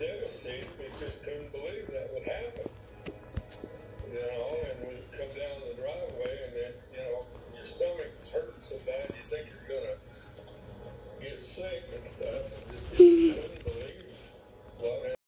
devastated. We just couldn't believe that would happen. You know, and we come down the driveway, and then, you know, your stomach is hurting so bad you think you're gonna get sick and stuff, and just couldn't believe what